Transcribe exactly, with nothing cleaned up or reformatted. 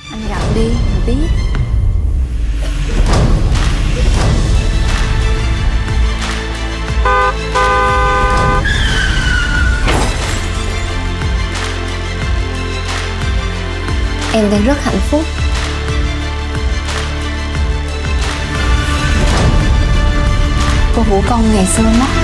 Anh gặp đi mà biết. Em đang rất hạnh phúc. Cô Vũ Công ngày xưa mất